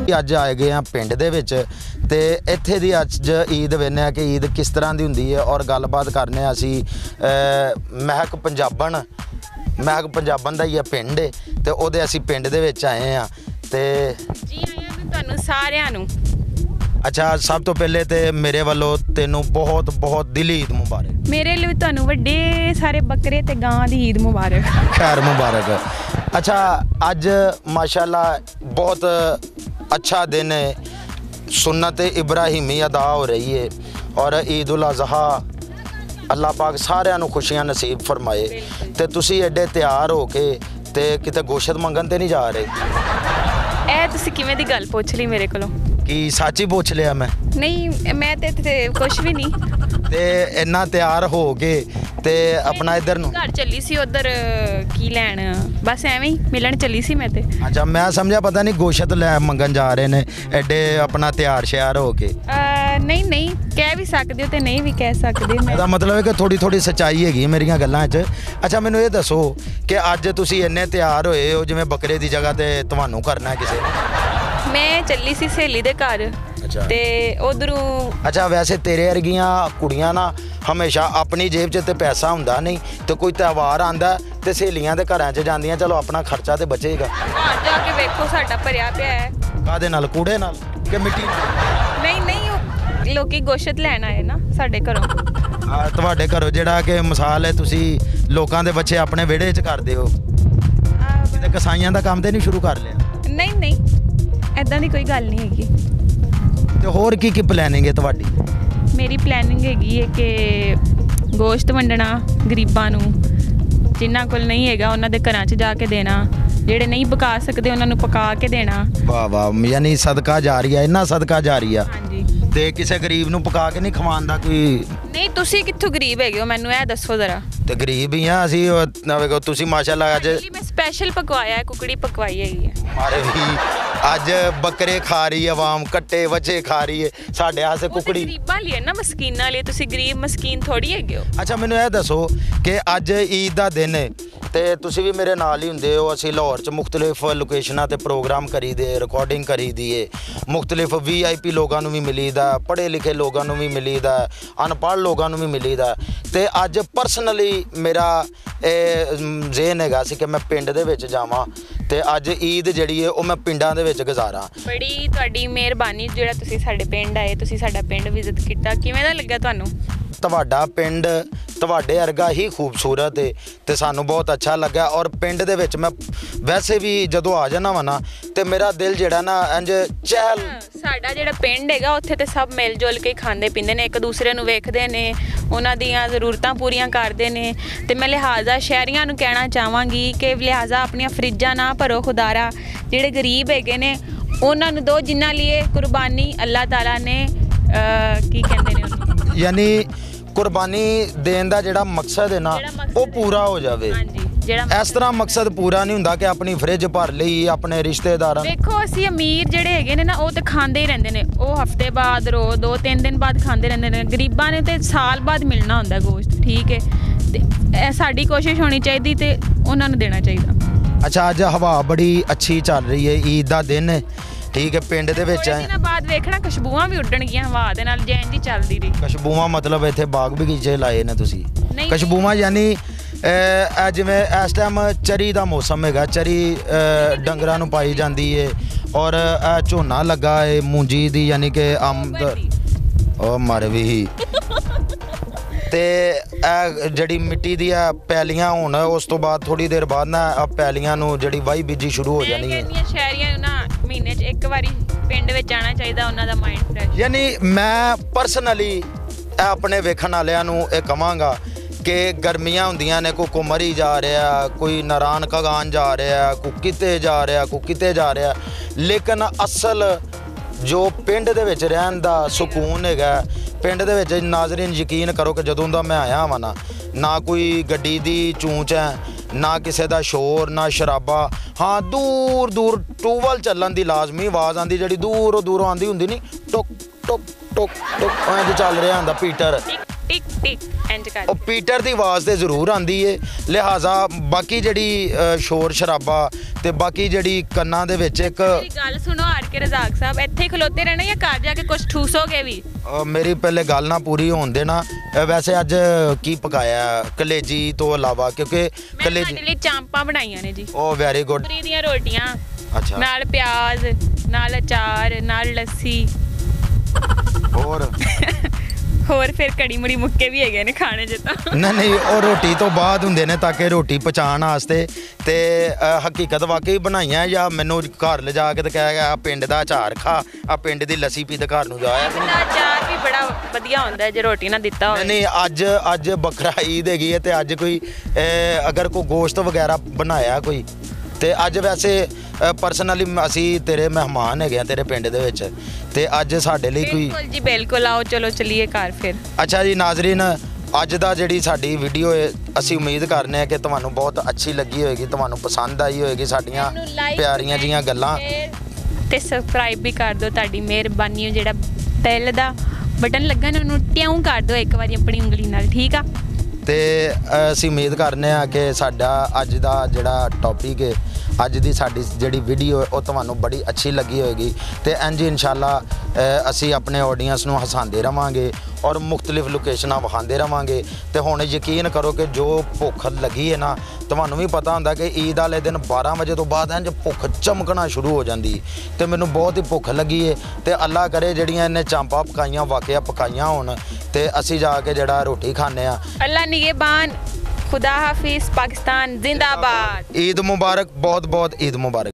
ਅੱਜ ਆਏ ਗਏ ਆ ਪਿੰਡ ਦੇ ਵਿੱਚ ਤੇ ਇੱਥੇ ਦੀ ਅੱਜ ਈਦ ਵੇਖਦੇ ਆ ਕਿ ਈਦ ਕਿਸ ਤਰ੍ਹਾਂ ਦੀ ਹੁੰਦੀ ਹੈ ਔਰ ਗੱਲਬਾਤ ਕਰਨੇ ਆ ਅਸੀਂ ਮਹਿਕ ਪੰਜਾਬਣ ਦਾ ਹੀ ਆ ਪਿੰਡ ਤੇ ਉਹਦੇ ਅਸੀਂ ਪਿੰਡ ਦੇ ਵਿੱਚ ਆਏ ਆ ਤੇ ਜੀ ਆਇਆਂ ਨੂੰ ਤੁਹਾਨੂੰ ਸਾਰਿਆਂ ਨੂੰ। ਅੱਛਾ, ਸਭ ਤੋਂ ਪਹਿਲੇ ਤੇ ਮੇਰੇ ਵੱਲੋਂ ਤੈਨੂੰ ਬਹੁਤ ਬਹੁਤ ਦਿਲੀ ਈਦ ਮੁਬਾਰਕ। ਮੇਰੇ ਲਈ ਤੁਹਾਨੂੰ ਵੱਡੇ ਸਾਰੇ ਬੱਕਰੇ ਤੇ ਗਾਂ ਦੀ ਈਦ ਮੁਬਾਰਕ। ਖੈਰ ਮੁਬਾਰਕ। अच्छा, अज माशाल्लाह बहुत अच्छा दिन है, सुन्नत इब्राहिमी अदा हो रही है और ईद उल अज़हा अल्लाह पाक सारिਆਂ ਨੂੰ खुशियां नसीब फरमाए। ਤੇ ਤੁਸੀਂ ਐਡੇ ਤਿਆਰ ਹੋ ਕੇ ਤੇ ਕਿਤੇ ਗੋਸ਼ਤ ਮੰਗਣ ਤੇ ਨਹੀਂ ਜਾ ਰਹੇ? ਇਹ ਤੁਸੀਂ ਕਿਵੇਂ ਦੀ ਗੱਲ ਪੁੱਛ ਲਈ ਮੇਰੇ ਕੋਲੋਂ? ਕੀ ਸੱਚ ਹੀ ਪੁੱਛ ਲਿਆ ਮੈਂ? ਨਹੀਂ, ਮੈਂ ਤੇ ਕੁਝ ਵੀ ਨਹੀਂ। ਤੇ ਇੰਨਾ ਤਿਆਰ ਹੋ ਕੇ ਤੇ ਆਪਣਾ ਇਧਰ ਨੂੰ ਘਰ ਚੱਲੀ ਸੀ, ਉਧਰ ਕੀ ਲੈਣ, ਬਸ ਐਵੇਂ ਹੀ ਮਿਲਣ ਚੱਲੀ ਸੀ ਮੈਂ ਤੇ। ਅੱਛਾ, ਮੈਂ ਸਮਝਿਆ ਪਤਾ ਨਹੀਂ ਗੋਸ਼ਤ ਲੈ ਮੰਗਣ ਜਾ ਰਹੇ ਨੇ ਐਡੇ ਆਪਣਾ ਤਿਆਰ ਸ਼ਿਆਰ ਹੋ ਕੇ। ਨਹੀਂ ਕਹਿ ਵੀ ਸਕਦੇ ਹੋ ਤੇ ਨਹੀਂ ਵੀ ਕਹਿ ਸਕਦੇ। ਇਹਦਾ ਮਤਲਬ ਹੈ ਕਿ ਥੋੜੀ ਸੱਚਾਈ ਹੈਗੀ ਮੇਰੀਆਂ ਗੱਲਾਂ 'ਚ। ਅੱਛਾ, ਮੈਨੂੰ ਇਹ ਦੱਸੋ ਕਿ ਅੱਜ ਤੁਸੀਂ ਇੰਨੇ ਤਿਆਰ ਹੋਏ ਹੋ ਜਿਵੇਂ ਬੱਕਰੇ ਦੀ ਜਗ੍ਹਾ ਤੇ ਤੁਹਾਨੂੰ ਕਰਨਾ ਕਿਸੇ ਨੇ। ਮੈਂ ਚੱਲੀ ਸੀ ਸਹੇਲੀ ਦੇ ਘਰ ਤੇ ਉਧਰੋਂ। ਅੱਛਾ, ਵੈਸੇ ਤੇਰੇ ਵਰਗੀਆਂ ਕੁੜੀਆਂ ਨਾ ਹਮੇਸ਼ਾ ਆਪਣੀ ਜੇਬ 'ਚ ਤੇ ਪੈਸਾ ਹੁੰਦਾ ਨਹੀਂ ਤੇ ਕੋਈ ਤਿਉਹਾਰ ਆਂਦਾ ਤੇ ਸਹੇਲੀਆਂ ਦੇ ਘਰਾਂ 'ਚ ਜਾਂਦੀਆਂ, ਚਲੋ ਆਪਣਾ ਖਰਚਾ ਤੇ ਬਚੇਗਾ। ਘਰ ਜਾ ਕੇ ਵੇਖੋ ਸਾਡਾ ਭਰਿਆ ਪਿਆ ਹੈ। ਕਾਹਦੇ ਨਾਲ? ਕੂੜੇ ਨਾਲ ਕਿ ਮਿੱਟੀ ਨਾਲ? ਨਹੀਂ, ਉਹ ਲੋਕੀ ਗੋਸ਼ਤ ਲੈਣ ਆਏ ਨਾ ਸਾਡੇ ਘਰੋਂ। ਤੁਹਾਡੇ ਘਰੋਂ ਜਿਹੜਾ ਕਿ ਮਿਸਾਲ ਹੈ ਤੁਸੀਂ ਲੋਕਾਂ ਦੇ ਬੱਚੇ ਆਪਣੇ ਵਿਹੜੇ 'ਚ ਕਰਦੇ ਹੋ ਤੇ ਕਸਾਈਆਂ ਦਾ ਕੰਮ ਤੇ ਨਹੀਂ ਸ਼ੁਰੂ ਕਰ ਲਿਆ? ਨਹੀਂ ਐਦਾਂ ਦੀ ਕੋਈ ਗੱਲ ਨਹੀਂ ਹੈਗੀ। ਤੇ ਹੋਰ ਕੀ ਪਲੈਨਿੰਗ ਹੈ ਤੁਹਾਡੀ? ਮੇਰੀ ਪਲੈਨਿੰਗ ਹੈਗੀ ਹੈ ਕਿ ਗੋਸ਼ਤ ਵੰਡਣਾ ਗਰੀਬਾਂ ਨੂੰ, ਜਿਨ੍ਹਾਂ ਕੋਲ ਨਹੀਂ ਹੈਗਾ ਉਹਨਾਂ ਦੇ ਘਰਾਂ 'ਚ ਜਾ ਕੇ ਦੇਣਾ, ਜਿਹੜੇ ਨਹੀਂ ਪਕਾ ਸਕਦੇ ਉਹਨਾਂ ਨੂੰ ਪਕਾ ਕੇ ਦੇਣਾ। ਵਾਹ, ਯਾਨੀ ਸਦਕਾ ਜਾਰੀਆ, ਇੰਨਾ ਸਦਕਾ ਜਾਰੀਆ। ਹਾਂਜੀ। ਤੇ ਕਿਸੇ ਗਰੀਬ ਨੂੰ ਪਕਾ ਕੇ ਨਹੀਂ ਖਵਾਉਣ ਦਾ ਕੋਈ? ਨਹੀਂ, ਤੁਸੀਂ ਕਿੱਥੋਂ ਗਰੀਬ ਹੈਗੇ ਹੋ ਮੈਨੂੰ ਇਹ ਦੱਸੋ ਜ਼ਰਾ। ਤੇ ਗਰੀਬ ਹੀ ਆ ਅਸੀਂ। ਵੇਖੋ ਤੁਸੀਂ ਮਾਸ਼ਾਅੱਲਾ ਅੱਜ ਮੈਂ ਸਪੈਸ਼ਲ ਪਕਵਾਇਆ ਹੈ, ਕੁਕੜੀ ਪਕਵਾਈ ਹੈਗੀ ਹੈ। ਮਾਰੇ ਵੀ ਅੱਜ ਬੱਕਰੇ ਖਾ ਰਹੀ ਆਵਾਮ, ਕੱਟੇ ਵੱਛੇ ਖਾ ਰਹੀ ਹੈ, ਸਾਡੇ ਆਸੇ ਕੁਕੜੀ। ਗਰੀਬਾਂ ਲਈ ਨਾ, ਮਸਕੀਨਾਂ ਲਈ। ਤੁਸੀਂ ਗਰੀਬ ਮਸਕੀਨ ਥੋੜੀ ਹੈਗੇ ਹੋ। ਅੱਛਾ, ਮੈਨੂੰ ਇਹ ਦੱਸੋ ਕਿ ਅੱਜ ਈਦ ਦਾ ਦਿਨ ਹੈ ਤੇ ਤੁਸੀਂ ਵੀ ਮੇਰੇ ਨਾਲ ਹੀ ਹੁੰਦੇ ਹੋ। ਅਸੀਂ ਲਾਹੌਰ 'ਚ ਮੁਖਤਲਿਫ ਲੋਕੇਸ਼ਨਾਂ ਤੇ ਪ੍ਰੋਗਰਾਮ ਕਰੀਦੇ, ਰਿਕਾਰਡਿੰਗ ਕਰੀਦੀ ਹੈ, ਮੁਖਤਲਿਫ VIP ਲੋਕਾਂ ਨੂੰ ਵੀ ਮਿਲੀਦਾ, ਪੜ੍ਹੇ ਲਿਖੇ ਲੋਕਾਂ ਨੂੰ ਵੀ ਮਿਲੀਦਾ, ਅਨਪੜ੍ਹ ਲੋਕਾਂ ਨੂੰ ਵੀ ਮਿਲੀਦਾ। ਤੇ ਅੱਜ ਪਰਸਨਲੀ ਮੇਰਾ ਇਹ ਜ਼ੇਨ ਹੈਗਾ ਸੀ ਕਿ ਮੈਂ ਪਿੰਡ ਦੇ ਵਿੱਚ ਜਾਵਾਂ ਤੇ ਅੱਜ ਈਦ ਜਿਹੜੀ ਹੈ ਉਹ ਮੈਂ ਪਿੰਡਾਂ ਦੇ ਵਿੱਚ ਗੁਜ਼ਾਰਾਂ। ਬੜੀ ਤੁਹਾਡੀ ਮਿਹਰਬਾਨੀ ਜਿਹੜਾ ਤੁਸੀਂ ਸਾਡੇ ਪਿੰਡ ਆਏ, ਤੁਸੀਂ ਸਾਡਾ ਪਿੰਡ ਵਿਜ਼ਿਟ ਕੀਤਾ। ਕਿਵੇਂ ਦਾ ਲੱਗਾ ਤੁਹਾਨੂੰ? ਤੁਹਾਡਾ ਪਿੰਡ ਤੁਹਾਡੇ ਵਰਗਾ ਹੀ ਖੂਬਸੂਰਤ ਹੈ ਤੇ ਸਾਨੂੰ ਬਹੁਤ ਅੱਛਾ ਲੱਗਾ। ਔਰ ਪਿੰਡ ਦੇ ਵਿੱਚ ਮੈਂ ਵੈਸੇ ਵੀ ਜਦੋਂ ਆ ਜਾਣਾ ਵਾ ਨਾ ਤੇ ਮੇਰਾ ਦਿਲ ਜਿਹੜਾ ਨਾ ਇੰਜ ਚਹਿਲ। ਸਾਡਾ ਜਿਹੜਾ ਪਿੰਡ ਹੈਗਾ ਉੱਥੇ ਤੇ ਸਭ ਮਿਲ ਜੁਲ ਕੇ ਖਾਂਦੇ ਪੀਂਦੇ ਨੇ, ਇੱਕ ਦੂਸਰੇ ਨੂੰ ਵੇਖਦੇ ਨੇ, ਉਹਨਾਂ ਦੀਆਂ ਜ਼ਰੂਰਤਾਂ ਪੂਰੀਆਂ ਕਰਦੇ ਨੇ। ਤੇ ਮੈਂ ਲਿਹਾਜ਼ਾ ਸ਼ਹਿਰੀਆਂ ਨੂੰ ਕਹਿਣਾ ਚਾਹਾਂਗੀ ਕਿ ਲਿਹਾਜ਼ਾ ਆਪਣੀਆਂ ਫਰਿੱਜਾਂ ਨਾ ਭਰੋ ਖੁਦਾਰਾ, ਜਿਹੜੇ ਗਰੀਬ ਹੈਗੇ ਨੇ ਉਹਨਾਂ ਨੂੰ ਦਿਓ, ਜਿਨ੍ਹਾਂ ਲਈ ਕੁਰਬਾਨੀ ਅੱਲਾਹ ਤਾਲਾ ਨੇ ਕੀ ਕਹਿੰਦੇ ਨੇ ਉਹਨੂੰ, ਯਾਨੀ ਕੁਰਬਾਨੀ ਦੇਣ ਦਾ ਜਿਹੜਾ ਮਕਸਦ ਹੈ ਨਾ ਉਹ ਪੂਰਾ ਹੋ ਜਾਵੇ। ਇਸ ਤਰ੍ਹਾਂ ਮਕਸਦ ਪੂਰਾ ਨਹੀਂ ਹੁੰਦਾ ਕਿ ਆਪਣੀ ਫਰਿੱਜ ਭਰ ਲਈ ਆਪਣੇ ਰਿਸ਼ਤੇਦਾਰਾਂ। ਵੇਖੋ ਅਸੀਂ ਅਮੀਰ ਜਿਹੜੇ ਹੈਗੇ ਨੇ ਨਾ ਉਹ ਤੇ ਖਾਂਦੇ ਹੀ ਰਹਿੰਦੇ ਨੇ, ਉਹ ਹਫਤੇ ਬਾਅਦ 2-3 ਦਿਨ ਬਾਅਦ ਖਾਂਦੇ ਰਹਿੰਦੇ ਨੇ। ਗਰੀਬਾਂ ਨੇ ਤੇ ਸਾਲ ਬਾਅਦ ਮਿਲਣਾ ਹੁੰਦਾ ਗੋਸ਼ਤ, ਠੀਕ ਹੈ, ਤੇ ਇਹ ਸਾਡੀ ਕੋਸ਼ਿਸ਼ ਹੋਣੀ ਚਾਹੀਦੀ ਤੇ ਉਹਨਾਂ ਨੂੰ ਦੇਣਾ ਚਾਹੀਦਾ। ਅੱਛਾ, ਅੱਜ ਹਵਾ ਬੜੀ ਅੱਛੀ ਚੱਲ ਰਹੀ ਹੈ, ਈਦ ਦਾ ਦਿਨ ਹੈ, ਠੀਕ ਹੈ, ਪਿੰਡ ਦੇ ਵਿੱਚ ਹੈ। ਦਿਨਾਂ ਬਾਅਦ ਵੇਖਣਾ ਖੁਸ਼ਬੂਆਂ ਵੀ ਉੱਡਣਗੀਆਂ ਹਵਾ ਦੇ ਨਾਲ, ਜੈਨ ਦੀ ਚੱਲਦੀ ਰਹੀ। ਖੁਸ਼ਬੂਆਂ ਮਤਲਬ ਇੱਥੇ ਬਾਗ ਬਗੀਚੇ ਲਾਏ ਨੇ ਤੁਸੀਂ? ਖੁਸ਼ਬੂਆਂ ਯਾਨੀ ਜਿਵੇਂ ਇਸ ਟਾਈਮ ਚਰੀ ਦਾ ਮੌਸਮ ਹੈਗਾ, ਚਰੀ ਡੰਗਰਾਂ ਨੂੰ ਪਾਈ ਜਾਂਦੀ ਹੈ ਔਰ ਝੋਨਾ ਲੱਗਾ ਹੈ ਮੂੰਜੀ ਦੀ, ਯਾਨੀ ਕਿ ਆਮਦ ਉਹ ਮਾਰੇ ਵੀ ਤੇ ਇਹ ਜਿਹੜੀ ਮਿੱਟੀ ਦੀਆਂ ਪੈਲੀਆਂ ਹੋਣ ਉਸ ਤੋਂ ਬਾਅਦ ਥੋੜੀ ਦੇਰ ਬਾਅਦ ਨਾ ਆ ਪੈਲੀਆਂ ਨੂੰ ਜਿਹੜੀ ਵਾਹੀ ਬੀਜੀ ਸ਼ੁਰੂ ਹੋ ਜਾਣੀ ਹੈ। ਸ਼ਹਿਰੀਆਂ ਨੂੰ ਨਾ ਮਹੀਨੇ 'ਚ ਇੱਕ ਵਾਰੀ ਪਿੰਡ ਵਿੱਚ ਆਉਣਾ ਚਾਹੀਦਾ, ਉਹਨਾਂ ਦਾ ਮਾਈਂਡ ਫਰੈਸ਼। ਯਾਨੀ ਮੈਂ ਪਰਸਨਲੀ ਆਪਣੇ ਵੇਖਣ ਵਾਲਿਆਂ ਨੂੰ ਇਹ ਕਹਾਂਗਾ ਕਿ ਗਰਮੀਆਂ ਹੁੰਦੀਆਂ ਨੇ, ਕੋਈ ਮਰੀ ਜਾ ਰਿਹਾ, ਕੋਈ ਨਾਰਾਨ ਕਗਾਨ ਜਾ ਰਿਹਾ, ਕੋਈ ਕਿਤੇ ਜਾ ਰਿਹਾ, ਕੋਈ ਕਿਤੇ ਜਾ ਰਿਹਾ, ਲੇਕਿਨ ਅਸਲ ਜੋ ਪਿੰਡ ਦੇ ਵਿੱਚ ਰਹਿਣ ਦਾ ਸਕੂਨ ਹੈਗਾ, ਪਿੰਡ ਦੇ ਵਿੱਚ ਨਾਜ਼ਰੀਨ ਯਕੀਨ ਕਰੋ ਕਿ ਜਦੋਂ ਦਾ ਮੈਂ ਆਇਆ ਵਾਂ ਨਾ ਕੋਈ ਗੱਡੀ ਦੀ ਚੂੰਚ ਹੈ, ਨਾ ਕਿਸੇ ਦਾ ਸ਼ੋਰ, ਨਾ ਸ਼ਰਾਬਾ। ਹਾਂ, ਦੂਰ ਦੂਰ ਟੂਬਲ ਚੱਲਣ ਦੀ ਲਾਜ਼ਮੀ ਆਵਾਜ਼ ਆਉਂਦੀ, ਜਿਹੜੀ ਦੂਰੋਂ ਆਉਂਦੀ ਹੁੰਦੀ ਨਹੀਂ, ਟੁਕ ਟੁਕ ਟੁਕ ਟੁਕ ਇੰਝ ਚੱਲ ਰਿਹਾ ਹੁੰਦਾ ਪੀਟਰ, ਟਿਕ ਟਿਕ ਇੰਝ ਕਰ। ਉਹ ਪੀਟਰ ਦੀ ਆਵਾਜ਼ ਤੇ ਜ਼ਰੂਰ ਆਉਂਦੀ ਏ, ਲਿਹਾਜ਼ਾ ਬਾਕੀ ਜਿਹੜੀ ਸ਼ੋਰ ਸ਼ਰਾਬਾ ਤੇ ਬਾਕੀ ਜਿਹੜੀ ਕੰਨਾਂ ਦੇ ਵਿੱਚ ਇੱਕ ਗੱਲ ਸੁਣੋ, ਕੇ ਰਜ਼ਾਕ ਸਾਹਿਬ ਇੱਥੇ ਹੀ ਖਲੋਤੇ ਰਹਿਣਾ ਜਾਂ ਘਰ ਜਾ ਕੇ ਕੁਝ ਠੂਸੋਗੇ ਵੀ? ਮੇਰੀ ਪਹਿਲੇ ਗੱਲ ਨਾ ਪੂਰੀ ਹੋਣ ਦੇਣਾ। ਵੈਸੇ ਅੱਜ ਕੀ ਪਕਾਇਆ ਕਲੇਜੀ ਤੋਂ ਇਲਾਵਾ, ਕਿਉਂਕਿ ਮੈਂ ਕਲੇਜੀ ਤੁਹਾਡੇ ਲਈ ਚਾਂਪਾਂ ਬਣਾਈਆਂ ਨੇ ਜੀ, ਉਹ ਵੈਰੀ ਗੁੱਡ। ਪੂਰੀ ਦੀਆਂ ਰੋਟੀਆਂ ਅੱਛਾ, ਨਾਲ ਪਿਆਜ਼, ਨਾਲ ਅਚਾਰ, ਨਾਲ ਲੱਸੀ, ਹੋਰ ਫਿਰ ਕੜੀ ਮੁੜੀ ਮੁੱਕੇ ਵੀ ਹੈਗੇ ਨੇ ਖਾਣੇ 'ਚ ਤਾਂ। ਨਹੀਂ ਉਹ ਰੋਟੀ ਤੋਂ ਬਾਅਦ ਹੁੰਦੇ ਨੇ ਤਾਂ ਕਿ ਰੋਟੀ ਪਚਾਉਣ ਵਾਸਤੇ। ਤੇ ਹਕੀਕਤ ਵਾਕਈ ਬਣਾਈਆਂ ਜਾਂ ਮੈਨੂੰ ਘਰ ਲਿਜਾ ਕੇ ਤੇ ਕਹਿ ਗਿਆ ਪਿੰਡ ਦਾ ਅਚਾਰ ਖਾ, ਆ ਪਿੰਡ ਦੀ ਲੱਸੀ ਪੀ ਤੇ ਘਰ ਨੂੰ ਜਾਇਆ? ਪਿੰਡ ਦਾ ਅਚਾਰ ਵੀ ਬੜਾ ਵਧੀਆ ਹੁੰਦਾ ਜੇ ਰੋਟੀ ਨਾਲ ਦਿੱਤਾ ਹੋਵੇ। ਨਹੀਂ ਅੱਜ ਬੱਕਰਾ ਈਦ ਹੈਗੀ ਹੈ ਤੇ ਅੱਜ ਕੋਈ ਅਗਰ ਕੋਈ ਗੋਸ਼ਤ ਵਗੈਰਾ ਬਣਾਇਆ ਕੋਈ, ਤੇ ਅੱਜ ਵੈਸੇ ਪਰਸਨਲੀ ਅਸੀਂ ਤੇਰੇ ਮਹਿਮਾਨ ਹੈਗੇ ਆ ਤੇਰੇ ਪਿੰਡ ਦੇ ਵਿੱਚ, ਤੇ ਅੱਜ ਸਾਡੇ ਲਈ ਕੋਈ। ਬਿਲਕੁਲ ਜੀ ਬਿਲਕੁਲ, ਆਓ ਚਲੋ ਚਲੀਏ ਘਰ ਫਿਰ। ਅੱਛਾ ਜੀ ਨਾਜ਼ਰੀਨ, ਅੱਜ ਦਾ ਜਿਹੜੀ ਸਾਡੀ ਵੀਡੀਓ ਹੈ ਅਸੀਂ ਉਮੀਦ ਕਰਨੇ ਆ ਕਿ ਤੁਹਾਨੂੰ ਬਹੁਤ ਅੱਛੀ ਲੱਗੀ ਹੋਏਗੀ, ਤੁਹਾਨੂੰ ਪਸੰਦ ਆਈ ਹੋਏਗੀ ਸਾਡੀਆਂ ਪਿਆਰੀਆਂ ਜੀਆਂ ਗੱਲਾਂ। ਤੇ ਸਬਸਕ੍ਰਾਈਬ ਵੀ ਕਰ ਦਿਓ, ਤੁਹਾਡੀ ਮਿਹਰਬਾਨੀ ਹੈ। ਜਿਹੜਾ ਬੈਲ ਦਾ ਬਟਨ ਲੱਗਾ ਨਾ ਉਹਨੂੰ ਟਿਉਂ ਕਰ ਦਿਓ ਇੱਕ ਵਾਰੀ ਆਪਣੀ ਉਂਗਲੀ ਨਾਲ, ਠੀਕ ਆ? ਤੇ ਅਸੀਂ ਉਮੀਦ ਕਰਨੇ ਆ ਕਿ ਸਾਡਾ ਅੱਜ ਦਾ ਜਿਹੜਾ ਟੌਪਿਕ ਹੈ, ਅੱਜ ਦੀ ਸਾਡੀ ਜਿਹੜੀ ਵੀਡੀਓ ਹੈ ਉਹ ਤੁਹਾਨੂੰ ਬੜੀ ਅੱਛੀ ਲੱਗੀ ਹੋਏਗੀ। ਤੇ ਇੰਝ ਇਨਸ਼ਾਅੱਲਾ ਅਸੀਂ ਆਪਣੇ ਆਡੀਅנס ਨੂੰ ਹਸਾਉਂਦੇ ਰਵਾਂਗੇ ਔਰ ਮੁxtਲਿਫ ਲੋਕੇਸ਼ਨਾਂ ਵਿਖਾਉਂਦੇ ਰਵਾਂਗੇ। ਤੇ ਹੁਣ ਯਕੀਨ ਕਰੋ ਕਿ ਜੋ ਭੁੱਖ ਲੱਗੀ ਹੈ ਨਾ, ਤੁਹਾਨੂੰ ਵੀ ਪਤਾ ਹੁੰਦਾ ਕਿ ਈਦ ਵਾਲੇ ਦਿਨ 12 ਵਜੇ ਤੋਂ ਬਾਅਦ ਇੰਝ ਭੁੱਖ ਚਮਕਣਾ ਸ਼ੁਰੂ ਹੋ ਜਾਂਦੀ, ਤੇ ਮੈਨੂੰ ਬਹੁਤ ਹੀ ਭੁੱਖ ਲੱਗੀ ਹੈ। ਤੇ ਅੱਲਾ ਕਰੇ ਜਿਹੜੀਆਂ ਇਹਨੇ ਚਾਂਪਾਂ ਪਕਾਈਆਂ ਵਾਕਿਆ ਪਕਾਈਆਂ ਹੋਣ ਤੇ ਅਸੀਂ ਜਾ ਕੇ ਜਿਹੜਾ ਰੋਟੀ ਖਾਂਦੇ ਆ। ਅੱਲਾ ਨਿਗਹਿਬਾਨ, खुदा हाफिज, पाकिस्तान जिंदाबाद। ईद मुबारक, बहुत बहुत ईद मुबारक।